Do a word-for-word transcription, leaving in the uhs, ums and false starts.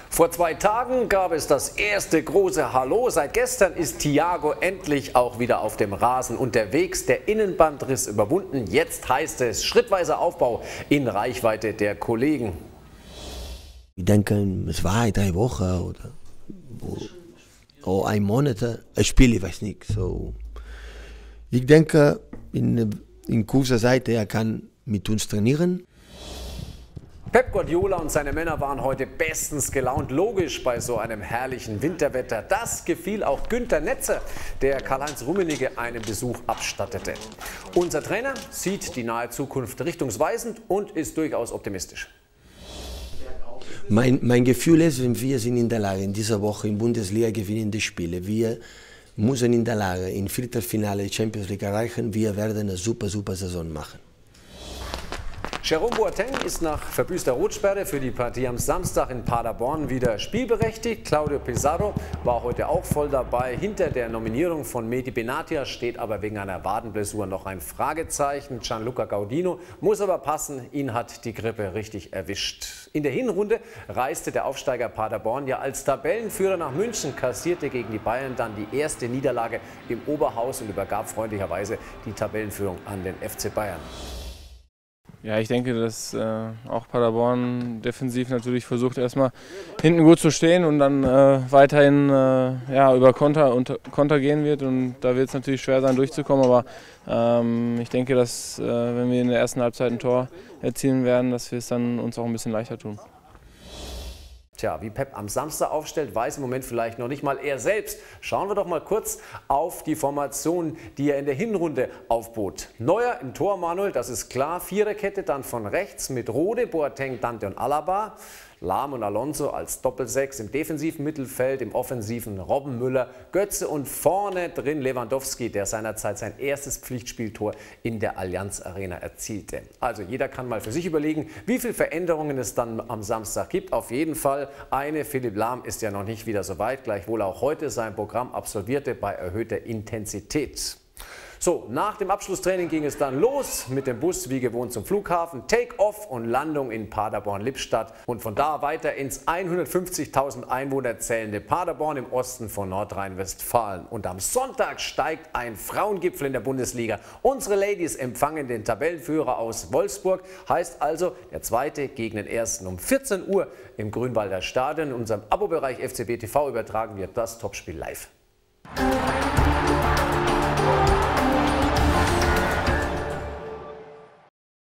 Vor zwei Tagen gab es das erste große Hallo. Seit gestern ist Thiago endlich auch wieder auf dem Rasen unterwegs. Der Innenbandriss überwunden. Jetzt heißt es schrittweiser Aufbau in Reichweite der Kollegen. Ich denke, zwei, drei Wochen oder, oder ein Monat. Ein Spiel, ich weiß nicht. So. Ich denke, in, in kurzer Zeit, er kann mit uns trainieren. Pep Guardiola und seine Männer waren heute bestens gelaunt, logisch bei so einem herrlichen Winterwetter. Das gefiel auch Günter Netzer, der Karl-Heinz Rummenigge einen Besuch abstattete. Unser Trainer sieht die nahe Zukunft richtungsweisend und ist durchaus optimistisch. Mein, mein Gefühl ist, wir sind in der Lage, in dieser Woche in Bundesliga gewinnende Spiele. Wir müssen in der Lage, im Viertelfinale Champions League erreichen. Wir werden eine super, super Saison machen. Jerome Boateng ist nach verbüßter Rotsperre für die Partie am Samstag in Paderborn wieder spielberechtigt. Claudio Pizarro war heute auch voll dabei. Hinter der Nominierung von Mehdi Benatia steht aber wegen einer Wadenblessur noch ein Fragezeichen. Gianluca Gaudino muss aber passen, ihn hat die Grippe richtig erwischt. In der Hinrunde reiste der Aufsteiger Paderborn ja als Tabellenführer nach München, kassierte gegen die Bayern dann die erste Niederlage im Oberhaus und übergab freundlicherweise die Tabellenführung an den F C Bayern. Ja, ich denke, dass äh, auch Paderborn defensiv natürlich versucht, erstmal hinten gut zu stehen und dann äh, weiterhin äh, ja, über Konter, und, Konter gehen wird. Und da wird es natürlich schwer sein, durchzukommen. Aber ähm, ich denke, dass äh, wenn wir in der ersten Halbzeit ein Tor erzielen werden, dass wir es dann uns auch ein bisschen leichter tun. Tja, wie Pep am Samstag aufstellt, weiß im Moment vielleicht noch nicht mal er selbst. Schauen wir doch mal kurz auf die Formation, die er in der Hinrunde aufbot. Neuer im Tor, Manuel, das ist klar. Viererkette dann von rechts mit Rode, Boateng, Dante und Alaba. Lahm und Alonso als Doppelsechs im defensiven Mittelfeld, im offensiven Robben, Müller, Götze und vorne drin Lewandowski, der seinerzeit sein erstes Pflichtspieltor in der Allianz Arena erzielte. Also jeder kann mal für sich überlegen, wie viele Veränderungen es dann am Samstag gibt. Auf jeden Fall eine, Philipp Lahm ist ja noch nicht wieder so weit, gleichwohl auch heute sein Programm absolvierte bei erhöhter Intensität. So, nach dem Abschlusstraining ging es dann los mit dem Bus wie gewohnt zum Flughafen, Take-off und Landung in Paderborn-Lippstadt und von da weiter ins hundertfünfzigtausend Einwohner zählende Paderborn im Osten von Nordrhein-Westfalen. Und am Sonntag steigt ein Frauengipfel in der Bundesliga. Unsere Ladies empfangen den Tabellenführer aus Wolfsburg, heißt also der zweite gegen den ersten um vierzehn Uhr im Grünwalder Stadion. In unserem Abo-Bereich F C B T V übertragen wir das Topspiel live.